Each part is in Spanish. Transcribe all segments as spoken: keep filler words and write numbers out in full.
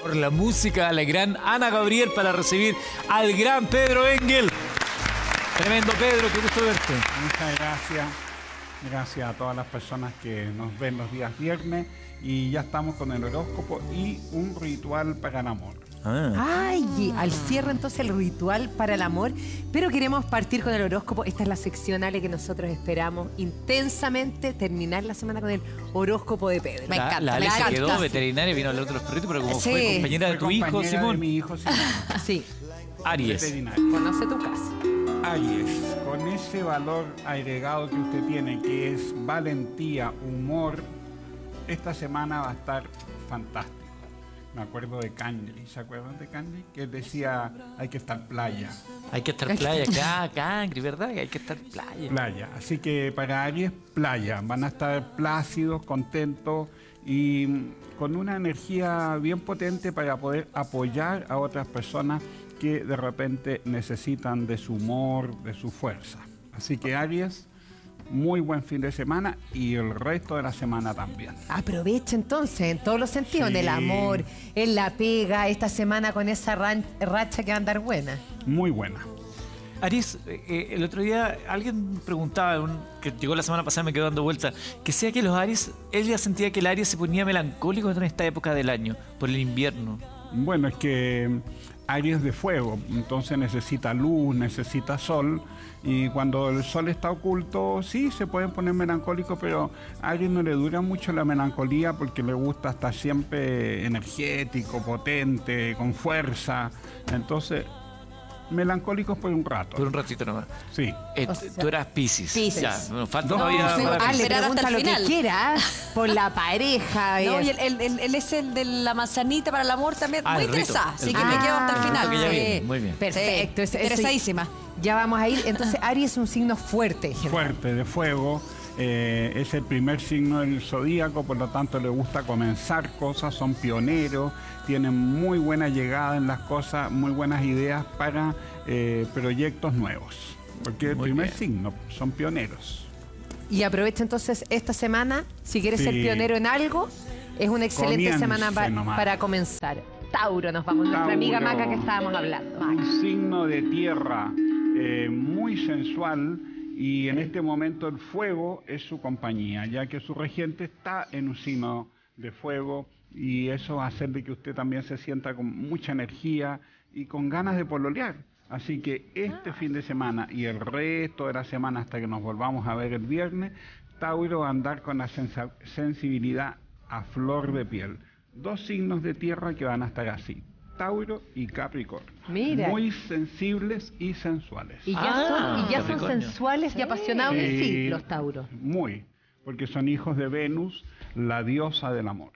Por la música, la gran Ana Gabriel para recibir al gran Pedro Engel. Tremendo Pedro, qué gusto verte. Muchas gracias. Gracias a todas las personas que nos ven los días viernes. Y ya estamos con el horóscopo y un ritual para el amor. Ah. Ay, al cierre entonces el ritual para el amor. Pero queremos partir con el horóscopo. Esta es la sección, Ale, que nosotros esperamos intensamente terminar la semana con el horóscopo de Pedro. Me encanta. La, la Ale se quedó veterinaria, vino a hablar de los perritos, pero como sí. fue compañera de tu fue hijo, Simón. De mi hijo, Simón. Sí. Aries. Conoce tu casa. Aries, con ese valor agregado que usted tiene, que es valentía, humor, esta semana va a estar fantástico. Me acuerdo de Cangri, ¿se acuerdan de Cangri? Que él decía, hay que estar playa. Hay que estar playa, acá, Cangri, ¿verdad? Hay que estar playa. Playa, así que para Aries, playa. Van a estar plácidos, contentos y con una energía bien potente para poder apoyar a otras personas que de repente necesitan de su humor, de su fuerza. Así que Aries, muy buen fin de semana y el resto de la semana también. Aprovecha entonces en todos los sentidos, Sí. en el amor, en la pega, esta semana con esa ran- racha que va a andar buena. Muy buena. Aries, eh, el otro día alguien preguntaba, un, que llegó la semana pasada, me quedó dando vuelta, que sea que los Aries, él ya sentía que el Aries se ponía melancólico en esta época del año, por el invierno. Bueno, es que Aries de fuego, entonces necesita luz, necesita sol, y cuando el sol está oculto, sí, se pueden poner melancólicos, pero a Aries no le dura mucho la melancolía porque le gusta estar siempre energético, potente, con fuerza, entonces melancólicos por un rato. Por un ratito nomás. Sí. Eh, O sea, tú eras Piscis. Piscis. Ya, nos falta No, todavía sí, para Ale, Piscis. Esperar pregunta hasta el lo final. que quiera, por la pareja. No, y y es- él, él- él- él es el de la manzanita para el amor también. Ah, muy el rito, interesada. el Así que rito. me quedo hasta el Ah, final. el rito que ya Sí. viene, muy bien. Perfecto. Sí, eso- eso- interesadísima. Ya vamos a ir. Entonces, Aries es un signo fuerte. en general. Fuerte, de fuego, eh, es el primer signo del zodíaco, por lo tanto le gusta comenzar cosas, son pioneros, tienen muy buena llegada en las cosas, muy buenas ideas para eh, proyectos nuevos, porque es el Muy primer bien. signo, son pioneros. Y aprovecha entonces esta semana, si quieres ser Sí. pionero en algo, es una excelente Comience semana pa- nomás. para comenzar. Tauro, nos vamos, nuestra Tauro. amiga Maca que estábamos hablando. Maca. Un signo de tierra eh, muy sensual y en este momento el fuego es su compañía, ya que su regente está en un signo de fuego y eso va a hacer de que usted también se sienta con mucha energía y con ganas de pololear. Así que este fin de semana y el resto de la semana hasta que nos volvamos a ver el viernes, Tauro va a andar con la sensa- sensibilidad a flor de piel. Dos signos de tierra que van a estar así, Tauro y Capricornio. Mira. Muy sensibles y sensuales. Y ya, Ah, son, y ya son Capricornio. sensuales y apasionados de sí, Sí, los Tauros. Muy, porque son hijos de Venus, la diosa del amor.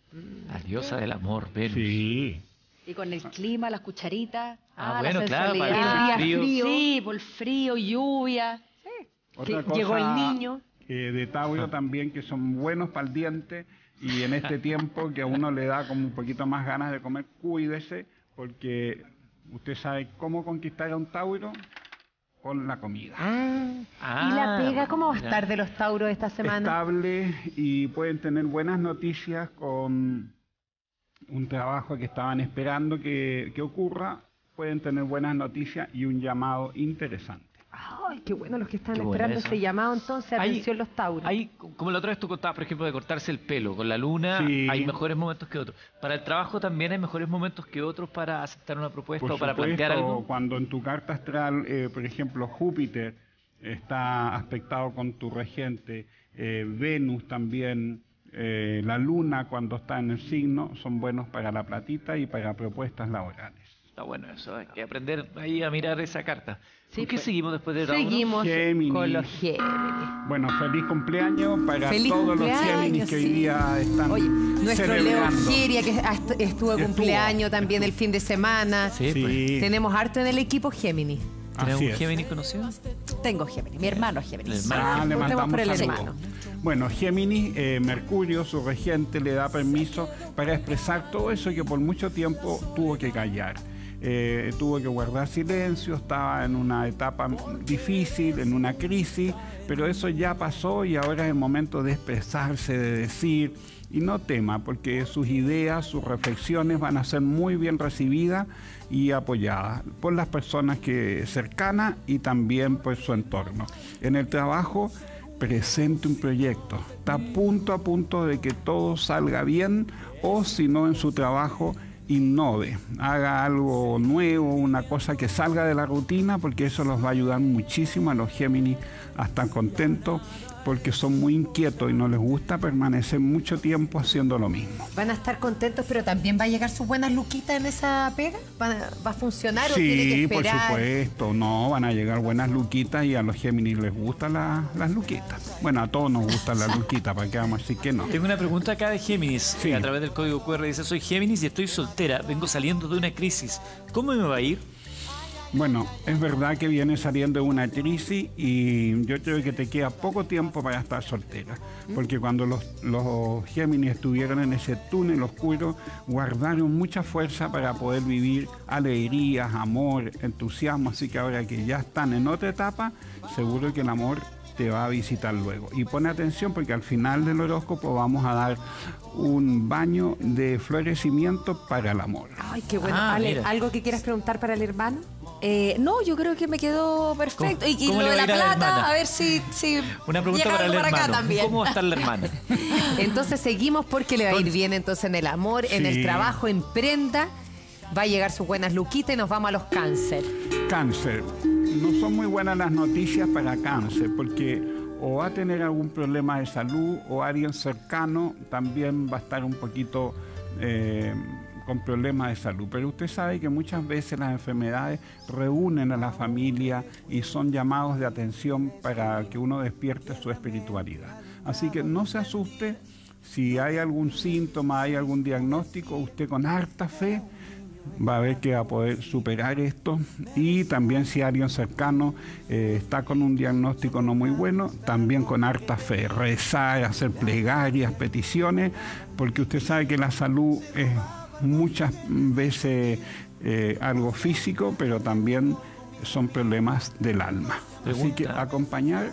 La diosa del amor, Venus. Sí. Y con el clima, las cucharitas. Ah, la bueno, claro, sensualidad. para el día frío. Sí, por el frío, lluvia. Otra Que llegó el niño. eh, de Tauro también, que son buenos para el diente y en este tiempo que a uno le da como un poquito más ganas de comer, cuídese, porque usted sabe cómo conquistar a un Tauro con la comida. Ah, ¿Y la pega cómo va a mira. estar de los Tauros esta semana? Estable y pueden tener buenas noticias con un trabajo que estaban esperando que, que ocurra, pueden tener buenas noticias y un llamado interesante. Ay, qué bueno los que están Qué bueno esperando eso. ese llamado entonces. Hay- Atención los Tauros. Hay, como la otra vez tú contabas, por ejemplo, de cortarse el pelo. Con la luna Sí. hay mejores momentos que otros. Para el trabajo también hay mejores momentos que otros para aceptar una propuesta Por o para supuesto, plantear algo. cuando en tu carta astral, eh, por ejemplo, Júpiter está aspectado con tu regente, eh, Venus también, eh, la luna cuando está en el signo, son buenos para la platita y para propuestas laborales. Está bueno eso, hay que aprender ahí a mirar esa carta. Sí, ¿Por qué pues, seguimos después de Tauro? Seguimos Géminis. con los Géminis. Bueno, feliz cumpleaños para Feliz todos cumpleaños, los Géminis que hoy sí. día están Oye, nuestro Leo celebrando. Giria, que est- estuvo de Estuvo, cumpleaños también el fin de semana. Sí, Sí, pues. Tenemos harto en el equipo Géminis. ¿Tenemos así un es. Géminis conocido? Tengo Géminis, mi hermano es El Géminis. hermano. Ah, le Preguntemos mandamos por el saludos. hermano. Bueno, Géminis, eh, Mercurio, su regente, le da permiso para expresar todo eso que por mucho tiempo tuvo que callar. eh, tuvo que guardar silencio, estaba en una etapa difícil, en una crisis, pero eso ya pasó y ahora es el momento de expresarse, de decir, y no tema, porque sus ideas, sus reflexiones van a ser muy bien recibidas y apoyadas por las personas que cercanas y también por su entorno. En el trabajo, presente un proyecto, está a punto a punto de que todo salga bien, o si no en su trabajo, innove, haga algo nuevo, una cosa que salga de la rutina, porque eso los va a ayudar muchísimo a los Géminis a estar contentos, porque son muy inquietos y no les gusta permanecer mucho tiempo haciendo lo mismo. Van a estar contentos, pero también va a llegar sus buenas luquitas en esa pega. ¿Va a, va a funcionar o tiene que Sí, por esperar? supuesto, no, van a llegar buenas luquitas y a los Géminis les gustan la- las luquitas. Bueno, a todos nos gustan las luquitas, ¿para qué vamos a decir que no? Tengo una pregunta acá de Géminis. Sí. A través del código cu erre dice, soy Géminis y estoy soltera. Vengo saliendo de una crisis. ¿Cómo me va a ir? Bueno, es verdad que vienes saliendo de una crisis y yo creo que te queda poco tiempo para estar soltera, porque cuando los, los Géminis estuvieron en ese túnel oscuro, guardaron mucha fuerza para poder vivir alegrías, amor, entusiasmo, así que ahora que ya están en otra etapa, seguro que el amor te va a visitar luego. Y pone atención porque al final del horóscopo vamos a dar un baño de florecimiento para el amor. Ay, qué bueno. Ah, Ale, mira. ¿algo que quieras preguntar para el hermano? Eh, no, yo creo que me quedó perfecto. ¿Cómo- y y cómo lo le de va la a ir a la plata, hermana? a ver si, si Una pregunta llega para el algo acá hermano. también. ¿Cómo va a estar la hermana? Entonces seguimos porque le va a ir bien entonces en el amor, en el Sí. trabajo, en prenda. Va a llegar sus buenas luquitas y nos vamos a los cáncer. Cáncer. No son muy buenas las noticias para cáncer, porque o va a tener algún problema de salud o alguien cercano también va a estar un poquito eh, con problemas de salud. Pero usted sabe que muchas veces las enfermedades reúnen a la familia y son llamados de atención para que uno despierte su espiritualidad. Así que no se asuste. Si hay algún síntoma, hay algún diagnóstico, usted con harta fe va a ver que va a poder superar esto. Y también si alguien cercano eh, está con un diagnóstico no muy bueno, también con harta fe, rezar, hacer plegarias, peticiones, porque usted sabe que la salud es muchas veces eh, algo físico, pero también son problemas del alma. Así Pregunta. que acompañar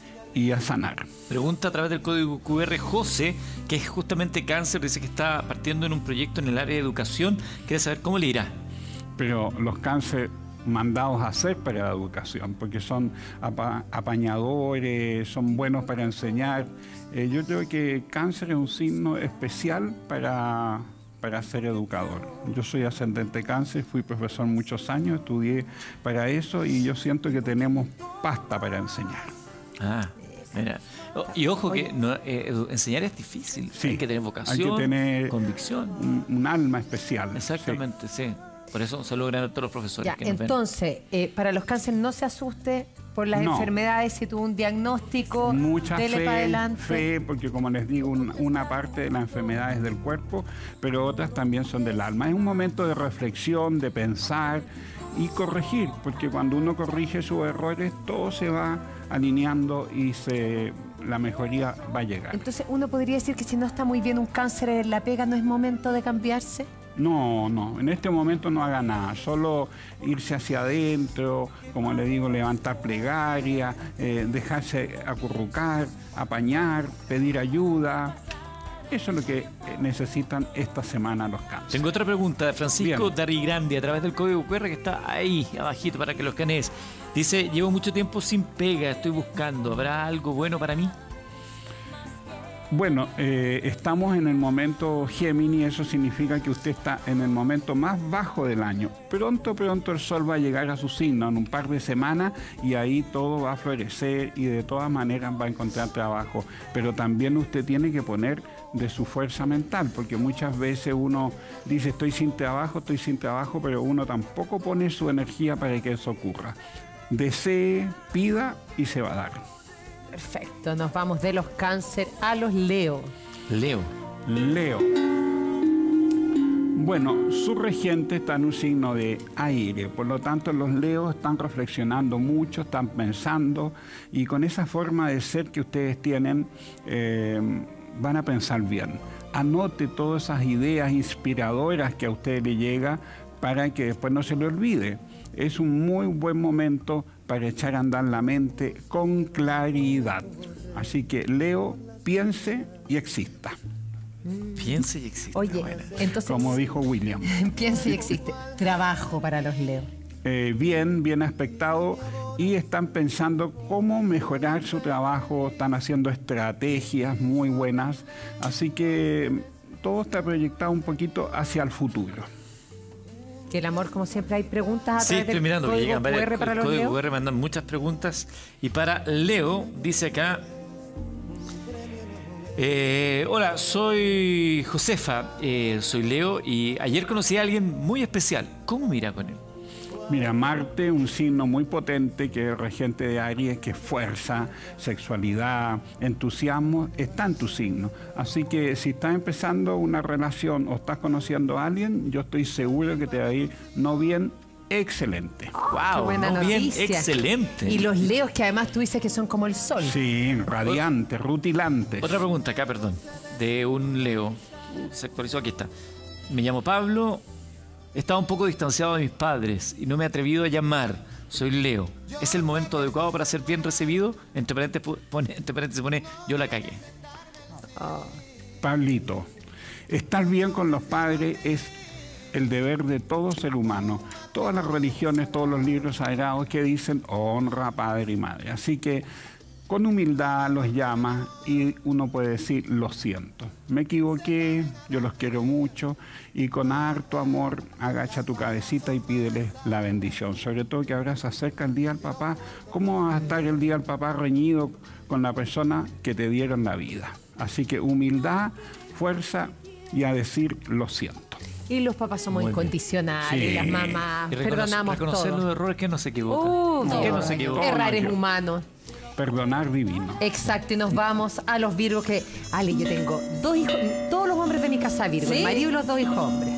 y a sanar. Pregunta a través del código cu erre José, que es justamente cáncer, dice que está partiendo en un proyecto en el área de educación. Quiere saber cómo le irá. Pero los cáncer mandados a hacer para la educación, porque son apa- apañadores, son buenos para enseñar. Eh, yo creo que cáncer es un signo especial para, para ser educador. Yo soy ascendente cáncer, fui profesor muchos años, estudié para eso y yo siento que tenemos pasta para enseñar. Ah, mira. Oh, y ojo que no, eh, edu- enseñar es difícil. Sí, hay que tener hay vocación, que tener convicción. Un, un alma especial. Exactamente, sí. Por eso se logran todos los profesores Ya, que nos ven. entonces, eh, para los cáncer no se asuste por las No. enfermedades, si tuvo un diagnóstico, Mucha dele para fe, adelante. fe, porque como les digo, un- una parte de la enfermedad es del cuerpo, pero otras también son del alma. Es un momento de reflexión, de pensar y corregir, porque cuando uno corrige sus errores, todo se va alineando y se, la mejoría va a llegar. Entonces, uno podría decir que si no está muy bien un cáncer en la pega, ¿no es momento de cambiarse? No, no, en este momento no haga nada, solo irse hacia adentro, como le digo, levantar plegaria, eh, dejarse acurrucar, apañar, pedir ayuda. Eso es lo que eh, necesitan esta semana los cánceres. Tengo otra pregunta de Francisco Bien. Darry Grande a través del código cu erre que está ahí abajito para que lo escanees. Dice, llevo mucho tiempo sin pega, estoy buscando. ¿Habrá algo bueno para mí? Bueno, eh, estamos en el momento Géminis, eso significa que usted está en el momento más bajo del año. Pronto, pronto el sol va a llegar a su signo en un par de semanas y ahí todo va a florecer y de todas maneras va a encontrar trabajo. Pero también usted tiene que poner de su fuerza mental, porque muchas veces uno dice estoy sin trabajo, estoy sin trabajo, pero uno tampoco pone su energía para que eso ocurra. Desee, pida y se va a dar. Perfecto, nos vamos de los cáncer a los Leo. Leo. Leo. Bueno, su regente está en un signo de aire, por lo tanto los Leos están reflexionando mucho, están pensando y con esa forma de ser que ustedes tienen eh, van a pensar bien. Anote todas esas ideas inspiradoras que a usted le llega, para que después no se le olvide. Es un muy buen momento para echar a andar la mente con claridad. Así que Leo, piense y exista. Piense y existe. Oye, Buena. entonces, Como dijo William. piensa y existe. Trabajo para los Leo. Eh, bien, bien aspectado, y están pensando cómo mejorar su trabajo, están haciendo estrategias muy buenas, así que todo está proyectado un poquito hacia el futuro. Que el amor, como siempre, hay preguntas a Sí, través estoy del mirando que código llegan varias, Q R para el los código Leo. Q R mandan muchas preguntas. Y para Leo, dice acá: eh, hola, soy Josefa, eh, soy Leo y ayer conocí a alguien muy especial. ¿Cómo me irá con él? Mira, Marte, un signo muy potente que es regente de Aries, que es fuerza, sexualidad, entusiasmo, está en tu signo. Así que si estás empezando una relación o estás conociendo a alguien, yo estoy seguro que te va a ir no bien, excelente. Qué ¡Wow! buena No, bien, noticia. excelente. Y los Leos, que además tú dices que son como el sol. Sí, radiantes, rutilantes. Otra pregunta acá, perdón, de un Leo. Se actualizó, aquí está. Me llamo Pablo, estaba un poco distanciado de mis padres y no me he atrevido a llamar. Soy Leo. ¿Es el momento adecuado para ser bien recibido? Entre paréntesis pone, entre paréntesis pone yo la cagué. Pablito, estar bien con los padres es el deber de todo ser humano. Todas las religiones, todos los libros sagrados que dicen honra a padre y madre. Así que con humildad los llama y uno puede decir lo siento. Me equivoqué, yo los quiero mucho, y con harto amor agacha tu cabecita y pídele la bendición. Sobre todo que ahora se acerca el día del papá. ¿Cómo va a estar el día del papá reñido con la persona que te dieron la vida? Así que humildad, fuerza y a decir lo siento. Y los papás somos Muy bien. incondicionales, Sí. y las mamás, Y reconoce- perdonamos reconocer todo. los errores que no se equivoca. Uh, que no, no se equivoca. errar es Yo. humano. Perdonar divino. Exacto, y nos vamos a los Virgos que... Ale, yo tengo dos hijos, todos los hombres de mi casa Virgo, ¿Sí? el marido y los dos hijos hombres.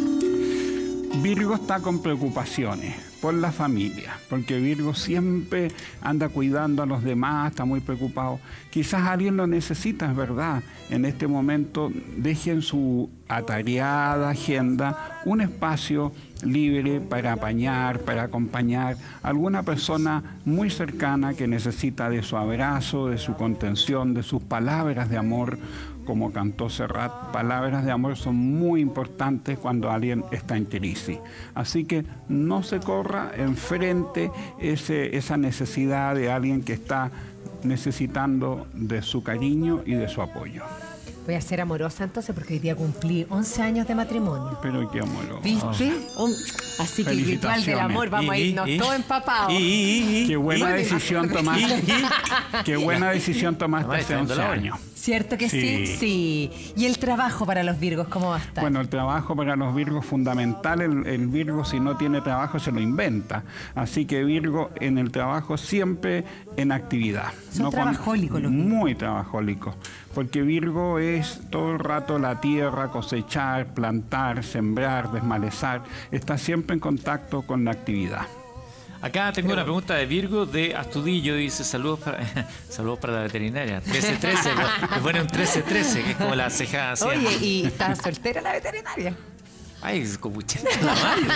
Virgo está con preocupaciones por la familia, porque Virgo siempre anda cuidando a los demás, está muy preocupado. Quizás alguien lo necesita, es verdad. En este momento dejen su atareada agenda un espacio libre para apañar, para acompañar a alguna persona muy cercana que necesita de su abrazo, de su contención, de sus palabras de amor. Como cantó Serrat, palabras de amor son muy importantes cuando alguien está en crisis. Así que no se corra, enfrente ese, esa necesidad de alguien que está necesitando de su cariño y de su apoyo. Voy a ser amorosa entonces porque hoy día cumplí once años de matrimonio. Pero qué amoroso. ¿Viste? Un- Así que el ritual del amor, vamos a Y- irnos y- todos empapados. y- y- y- Qué buena Bueno, decisión tomaste. Qué buena decisión tomaste Mamá, hace está once dando la hora. años. ¿Cierto que sí? Sí. Sí. ¿Y el trabajo para los Virgos cómo va a estar? Bueno, el trabajo para los Virgos es fundamental. El, el Virgo, si no tiene trabajo, se lo inventa. Así que Virgo en el trabajo siempre en actividad. Son con- trabajólicos los Virgos. Muy trabajólicos. Porque Virgo es todo el rato la tierra, cosechar, plantar, sembrar, desmalezar. Está siempre en contacto con la actividad. Acá tengo una pregunta de Virgo de Astudillo. Dice saludos para, saludos para la veterinaria. trece trece, le pone un trece trece, que es como la ceja así. Oye, ¿y está soltera la veterinaria? Ay, es como ochenta la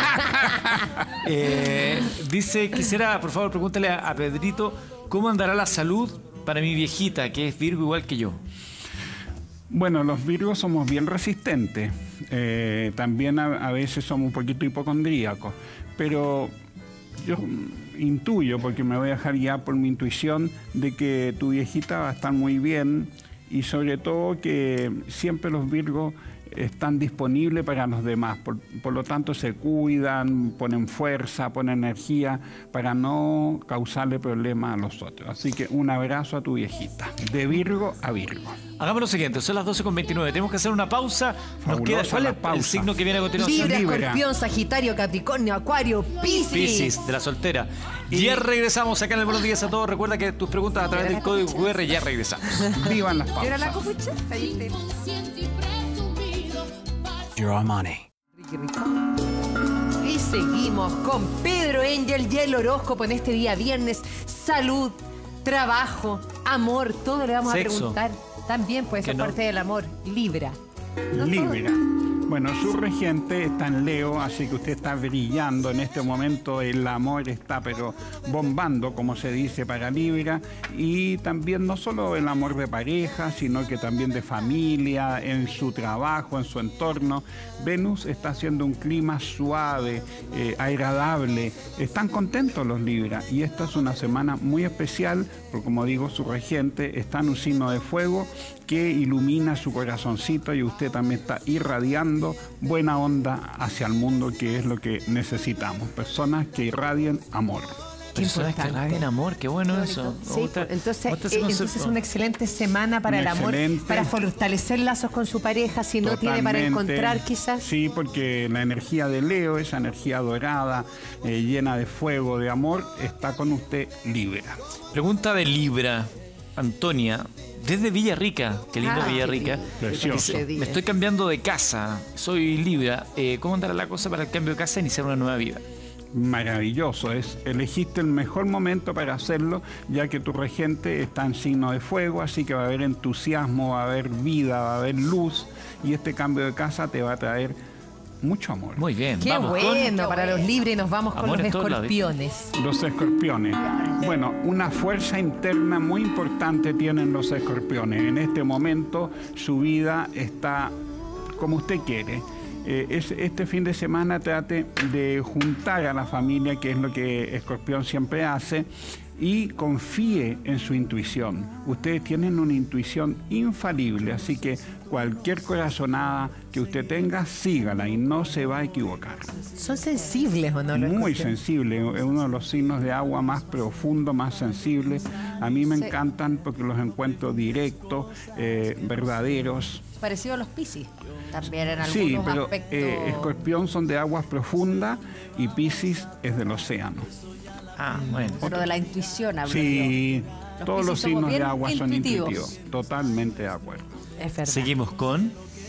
madre. Eh, dice, quisiera, por favor, pregúntale a, a Pedrito, ¿cómo andará la salud para mi viejita, que es Virgo igual que yo? Bueno, los Virgos somos bien resistentes. Eh, también a, a veces somos un poquito hipocondríacos. Pero yo intuyo, porque me voy a dejar ya por mi intuición, de que tu viejita va a estar muy bien y sobre todo que siempre los Virgos están disponibles para los demás. Por, por lo tanto, se cuidan, ponen fuerza, ponen energía para no causarle problemas a los otros. Así que un abrazo a tu viejita, de Virgo a Virgo. Hagamos lo siguiente, son las doce con veintinueve. Tenemos que hacer una pausa. Nos Fabulosa queda, ¿cuál la es el pausa. signo que viene a continuación? Libra, Libra. Escorpión, Sagitario, Capricornio, Acuario, Piscis. Piscis, de la soltera. Ya regresamos acá en el Buenos Días a Todos. Recuerda que tus preguntas a través del código Q R ya regresamos. Vivan las ¿Era la pausas. copucha? Ahí te- Giorgio Armani. Y seguimos con Pedro Angel y el horóscopo en este día viernes. Salud, trabajo, amor, todo le vamos Sexo. a preguntar. También puede ser Que no. parte del amor. Libra. No todo. Libra. Bueno, su regente está en Leo, así que usted está brillando en este momento. El amor está, pero bombando, como se dice, para Libra. Y también no solo el amor de pareja, sino que también de familia, en su trabajo, en su entorno. Venus está haciendo un clima suave, eh, agradable. Están contentos los Libra. Y esta es una semana muy especial, porque como digo, su regente está en un signo de fuego que ilumina su corazoncito, y usted también está irradiando buena onda hacia el mundo, que es lo que necesitamos. Personas que irradien amor. Qué Personas que importante. irradian amor, qué bueno eso. Me Sí, gusta- entonces, me gusta ese eh, entonces concepto. es una excelente semana para Un el amor, excelente. para fortalecer lazos con su pareja, si no tiene para Totalmente. encontrar quizás. Sí, porque la energía de Leo, esa energía dorada, eh, llena de fuego, de amor, está con usted Libra. Pregunta de Libra, Antonia, desde Villarrica, qué lindo Ah, Villarrica. qué Precioso. lindo. Me estoy cambiando de casa, soy Libra. Eh, ¿Cómo andará la cosa para el cambio de casa e iniciar una nueva vida? Maravilloso, es, elegiste el mejor momento para hacerlo, ya que tu regente está en signo de fuego, así que va a haber entusiasmo, va a haber vida, va a haber luz, y este cambio de casa te va a traer mucho amor. Muy bien, Qué vamos bueno para los libres, nos vamos con Amor los en todos lados. escorpiones. Los escorpiones. Bueno, una fuerza interna muy importante tienen los escorpiones. En este momento su vida está como usted quiere. Eh, es- este fin de semana trate de juntar a la familia, que es lo que Escorpión siempre hace, y confíe en su intuición. Ustedes tienen una intuición infalible, así que cualquier corazonada que usted tenga, sígala y no se va a equivocar. Son sensibles, ¿o no? los Muy escorpiones? sensible, es uno de los signos de agua más profundo, más sensible. A mí me encantan porque los encuentro directos, eh, verdaderos. Parecido a los Piscis, también en algunos Sí, pero aspectos. eh, Escorpión son de aguas profundas y Piscis es del océano. Ah, bueno. Pero de la intuición hablo Sí, Los todos Piscis los somos signos de bien agua son intuitivos. intuitivos. Totalmente de acuerdo. Es verdad. Seguimos con...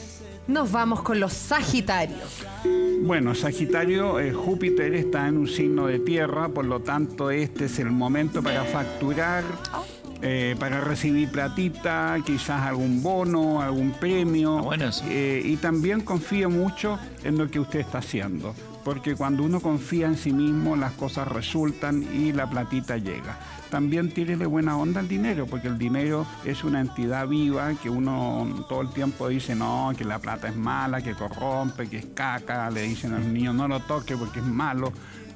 Nos vamos con los Sagitarios. Bueno, Sagitario, eh, Júpiter está en un signo de tierra, por lo tanto este es el momento para facturar, eh, para recibir platita, quizás algún bono, algún premio. Ah, bueno, eso. Eh, y también confíe mucho en lo que usted está haciendo, porque cuando uno confía en sí mismo las cosas resultan y la platita llega. También tírele buena onda al dinero, porque el dinero es una entidad viva que uno todo el tiempo dice, no, que la plata es mala, que corrompe, que es caca, le dicen a los niños, no lo toque porque es malo.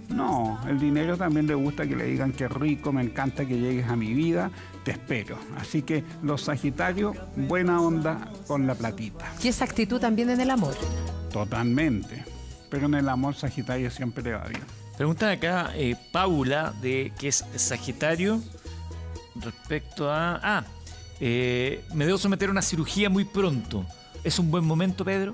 No, el dinero también le gusta que le digan que rico, me encanta que llegues a mi vida, te espero. Así que los Sagitarios, buena onda con la platita, Y esa actitud también en el amor. totalmente. Pero en el amor Sagitario siempre le va bien. Pregunta acá eh, Paula, de que es Sagitario, respecto a... Ah, eh, me debo someter a una cirugía muy pronto. ¿Es un buen momento, Pedro?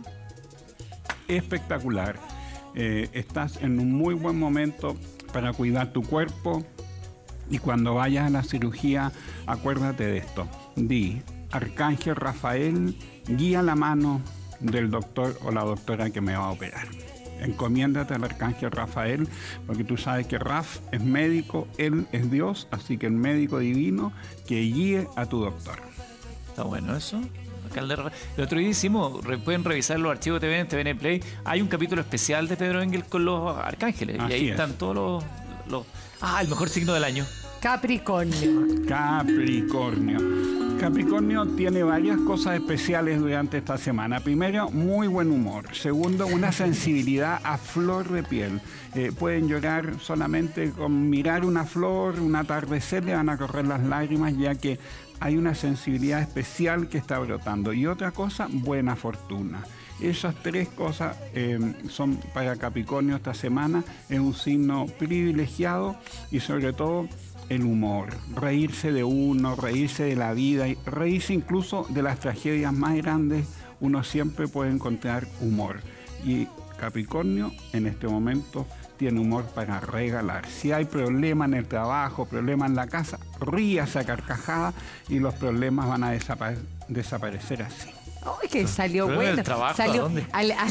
Espectacular. Eh, estás en un muy buen momento para cuidar tu cuerpo, y cuando vayas a la cirugía, acuérdate de esto. Di, Arcángel Rafael, guía la mano del doctor o la doctora que me va a operar. Encomiéndate al Arcángel Rafael, porque tú sabes que Raf es médico, él es Dios, así que el médico divino que guíe a tu doctor. Está bueno eso. Acá el, de- el otro día hicimos, re- pueden revisar los archivos de T V N, T V N Play. Hay un capítulo especial de Pedro Engel con los arcángeles. Así y ahí es. están todos los, los... Ah, el mejor signo del año. Capricornio. Capricornio. Capricornio tiene varias cosas especiales durante esta semana. Primero, muy buen humor. Segundo, una sensibilidad a flor de piel. Eh, pueden llorar solamente con mirar una flor, un atardecer, le van a correr las lágrimas, ya que hay una sensibilidad especial que está brotando. Y otra cosa, buena fortuna. Esas tres cosas eh, son para Capricornio esta semana. Es un signo privilegiado, y sobre todo el humor, reírse de uno, reírse de la vida, y reírse incluso de las tragedias más grandes. Uno siempre puede encontrar humor, y Capricornio en este momento tiene humor para regalar. Si hay problema en el trabajo, problema en la casa, ríase a carcajada y los problemas van a desapa- desaparecer así. Ay, que salió Pero en bueno. el trabajo, salió ¿a dónde? al, al,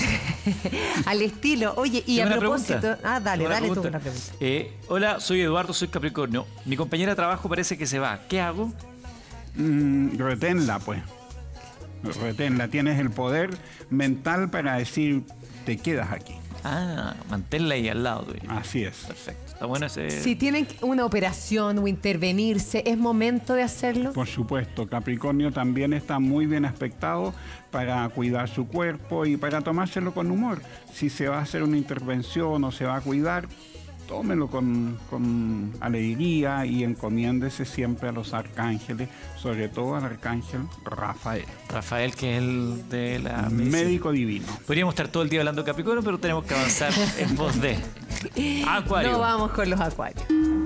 al estilo. Oye, y Tengo a una propósito. pregunta. Ah, dale, Tengo una dale tú pregunta. una pregunta. Eh, hola, soy Eduardo, soy Capricornio. Mi compañera de trabajo parece que se va. ¿Qué hago? Mm, reténla, pues. reténla. Tienes el poder mental para decir, te quedas aquí. Ah, manténla ahí al lado tuyo. Así es. Perfecto. Está bueno ese... Si tienen una operación o intervenirse, ¿es momento de hacerlo? Por supuesto, Capricornio también está muy bien aspectado para cuidar su cuerpo y para tomárselo con humor. Si se va a hacer una intervención o se va a cuidar, tómelo con, con alegría y encomiéndese siempre a los arcángeles, sobre todo al arcángel Rafael. Rafael, que es el de la medicina. Médico divino. Podríamos estar todo el día hablando de Capricornio, pero tenemos que avanzar en voz de Acuario. No vamos con los acuarios.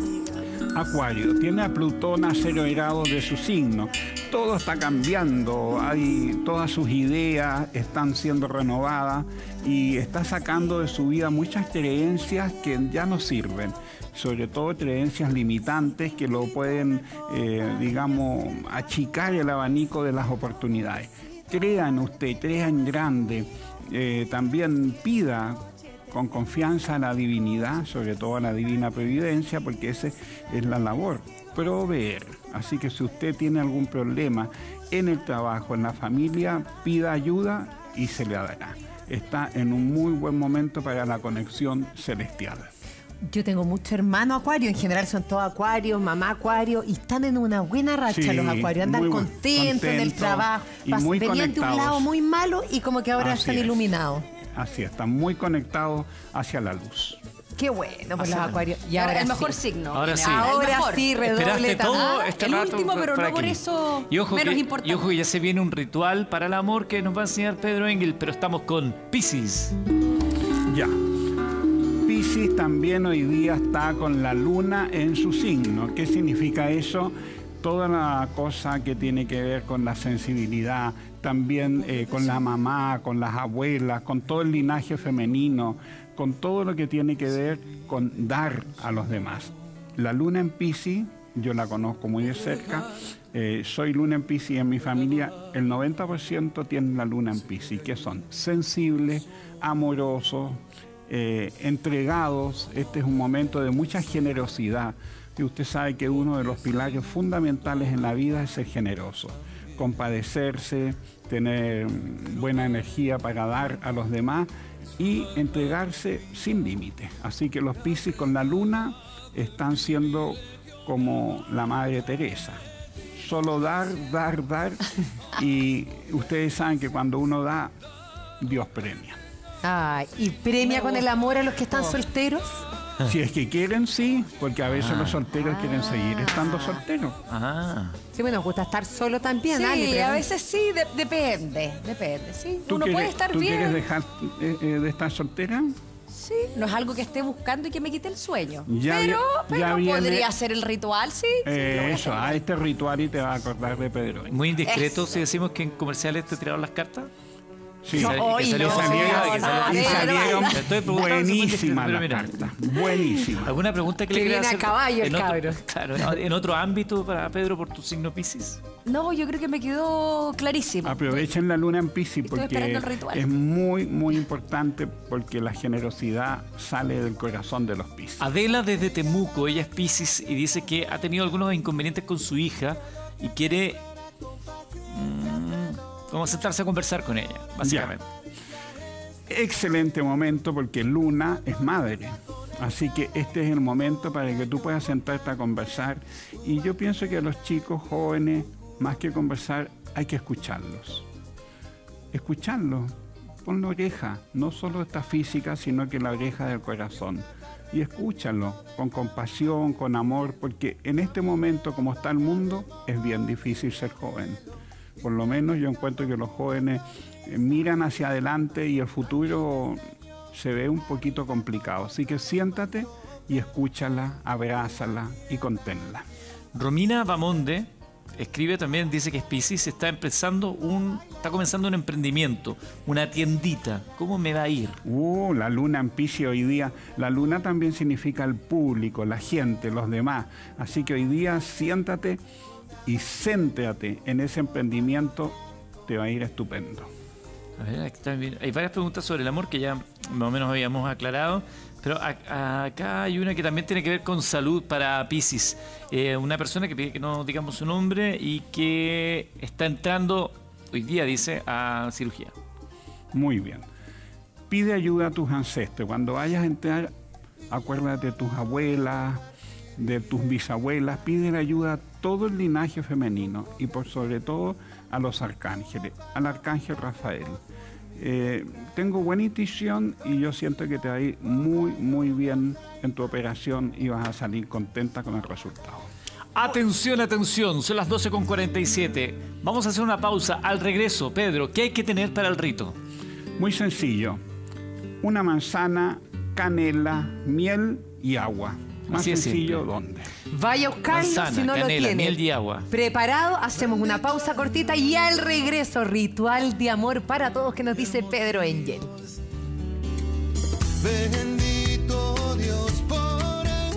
Acuario, tiene a Plutón a cero grados de su signo. Todo está cambiando, hay, todas sus ideas están siendo renovadas y está sacando de su vida muchas creencias que ya no sirven, sobre todo creencias limitantes que lo pueden, eh, digamos, achicar el abanico de las oportunidades. Crea en usted, crea en grande, eh, también pida con confianza a la divinidad, sobre todo a la divina providencia, porque esa es la labor, proveer. Así que si usted tiene algún problema en el trabajo, en la familia, pida ayuda y se le dará. Está en un muy buen momento para la conexión celestial. Yo tengo muchos hermanos acuarios, en general son todos acuarios, mamá acuario, y están en una buena racha Sí, los acuarios, andan muy contentos en el contentos trabajo, y Pas- muy venían de un conectados. lado muy malo y como que ahora Así están es. iluminados. Así es, están muy conectados hacia la luz. Qué bueno por los Hacia- acuarios. Y Ahora ahora el mejor sí. signo. Ahora sí. Ahora El mejor. sí, redoble Esperaste todo tambor. este el rato último, pero para no por aquí. eso y ojo menos que, importante. Y ojo que ya se viene un ritual para el amor que nos va a enseñar Pedro Engel, pero estamos con Piscis. Ya. Piscis también hoy día está con la luna en su signo. ¿Qué significa eso? Toda la cosa que tiene que ver con la sensibilidad, también eh, con la mamá, con las abuelas, con todo el linaje femenino, con todo lo que tiene que ver con dar a los demás. La luna en Piscis, yo la conozco muy de cerca, eh, soy luna en Piscis y en mi familia el noventa por ciento tiene la luna en Piscis, que son sensibles, amorosos, eh, entregados. Este es un momento de mucha generosidad. Y usted sabe que uno de los pilares fundamentales en la vida es ser generoso, compadecerse, tener buena energía para dar a los demás y entregarse sin límite. Así que los Piscis con la luna están siendo como la Madre Teresa. Solo dar, dar, dar. Y ustedes saben que cuando uno da, Dios premia. Ay, ¿y premia con el amor a los que están solteros? Si es que quieren, sí, porque a veces los solteros quieren seguir estando solteros. Ah, Sí, bueno, nos gusta estar solo también, Sí, Ali, pero- a veces sí, de- depende, depende, sí. ¿Tú Uno quieres, puede estar ¿tú bien, quieres dejar eh, eh, de estar soltera? sí, no es algo que esté buscando y que me quite el sueño. Ya pero vi- ya pero viene- podría hacer el ritual, sí. sí, lo voy Eh, a eso, hacer. a este ritual y te va a acordar de Pedro. muy indiscreto Eso. si decimos que en comerciales te tiraron las cartas. Sí, Que sal- que Ay, salió no, publicada, que no, salió- y no, salieron Te estoy preguntando si es muy buenísimas pero las mira. cartas, buenísimas. ¿Alguna pregunta que, Que le quieras viene a hacer? caballo el en otro, cabro. Claro, en otro ámbito para Pedro por tu signo Piscis. No, yo creo que me quedó clarísimo. Aprovechen la luna en Piscis Estoy porque esperando el ritual. es muy, muy importante porque la generosidad sale del corazón de los Piscis. Adela desde Temuco, ella es Piscis y dice que ha tenido algunos inconvenientes con su hija y quiere mm, como sentarse a conversar con ella, básicamente. Excelente momento porque Luna es madre. Así que este es el momento para que tú puedas sentarte a conversar. Y yo pienso que a los chicos jóvenes, más que conversar, hay que escucharlos. Escucharlos. Pon la oreja, no solo esta física, sino que la oreja del corazón. Y escúchalo con compasión, con amor, porque en este momento, como está el mundo, es bien difícil ser joven. Por lo menos yo encuentro que los jóvenes eh, miran hacia adelante y el futuro se ve un poquito complicado. Así que siéntate y escúchala, abrázala y conténla. Romina Bamonde escribe también, dice que es Piscis, está empezando un, está comenzando un emprendimiento, una tiendita. ¿Cómo me va a ir? Uh, la luna en Piscis hoy día. La luna también significa el público, la gente, los demás. Así que hoy día siéntate y céntrate en ese emprendimiento, te va a ir estupendo. A ver, aquí está bien. Hay varias preguntas sobre el amor que ya más o menos habíamos aclarado, pero a- a- acá hay una que también tiene que ver con salud para Piscis. Eh, una persona que pide que no digamos su nombre y que está entrando hoy día dice a cirugía. Muy bien. Pide ayuda a tus ancestros. Cuando vayas a entrar, acuérdate de tus abuelas, de tus bisabuelas. Pide ayuda a todo el linaje femenino y por sobre todo a los arcángeles, al arcángel Rafael. Eh, tengo buena intuición y yo siento que te va a ir muy, muy bien en tu operación y vas a salir contenta con el resultado. Atención, atención, son las doce con cuarenta y siete. Vamos a hacer una pausa. Al regreso, Pedro, ¿qué hay que tener para el rito? Muy sencillo. Una manzana, canela, miel y agua. Más Así es sencillo, simple. ¿dónde? Vaya a buscarlo Manzana, si no canela, lo tiene. miel y agua. Preparado, hacemos una pausa cortita y al regreso, ritual de amor para todos que nos dice Pedro Engel. Ven